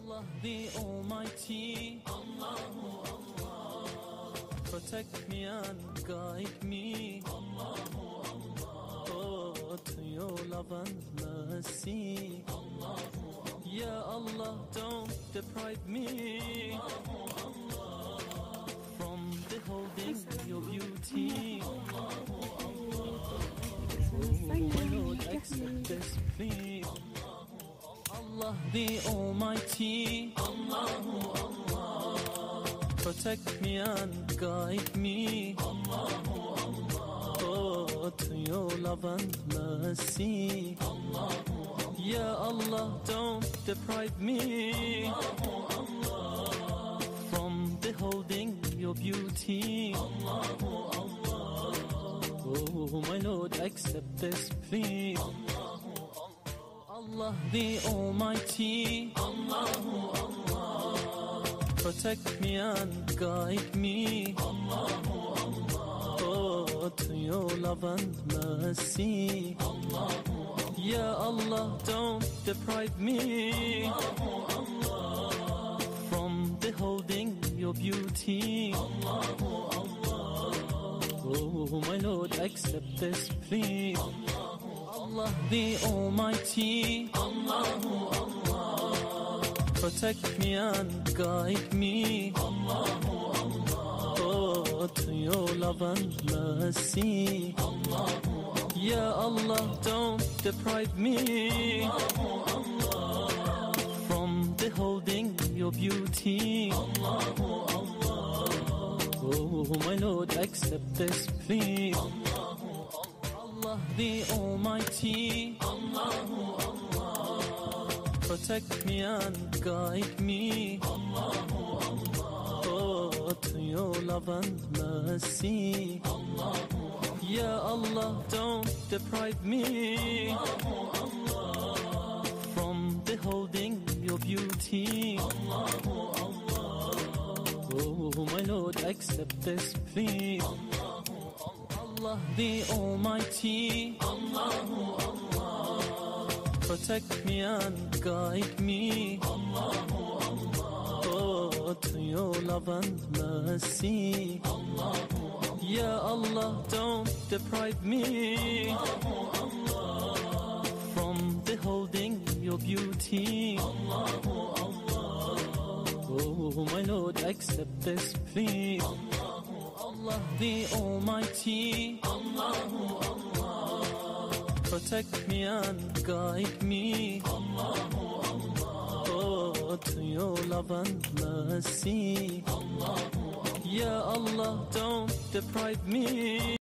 Allah the Almighty, Allahu Allah, protect me and guide me, Allahu Allah, oh, to your love and mercy, Allahu Allah, Ya Allah, don't deprive me, Allahu Allah, from beholding your beauty, Allahu Allah, oh my Lord, accept this plea. Allah the Almighty, Allahu Allah, protect me and guide me, Allahu Allah, oh, to your love and mercy, Allahu Allah, Ya Allah, don't deprive me, Allahu Allah, from beholding your beauty, Allahu Allah, oh my Lord, accept this plea. Allah the Almighty, Allahu Allah, protect me and guide me, Allahu Allah, oh, to your love and mercy, Allahu Allah, Ya Allah, don't deprive me, Allahu Allah, from beholding your beauty, Allahu Allah, oh my Lord, accept this plea. Allah the Almighty, Allahu Allah, protect me and guide me, Allahu Allah, oh, to your love and mercy, Allahu Allah, Ya Allah, don't deprive me, Allahu Allah, from beholding your beauty, Allahu Allah, oh my Lord, accept this plea. Allah the Almighty, Allahu Allah, protect me and guide me, Allahu Allah, oh, to your love and mercy, Allahu Allah, Ya Allah, don't deprive me, Allahu Allah, from beholding your beauty, Allahu Allah, oh my Lord, accept this plea. Allah the Almighty, Allahu Allah, protect me and guide me, Allahu Allah, oh, to your love and mercy, Allahu Allah, Ya Allah, don't deprive me, Allahu Allah, from beholding your beauty, Allahu Allah, oh my Lord, accept this plea. Allah the Almighty, Allahu Allah, protect me and guide me, Allahu Allah, oh, to your love and mercy, Allahu Allah, Ya Allah, don't deprive me.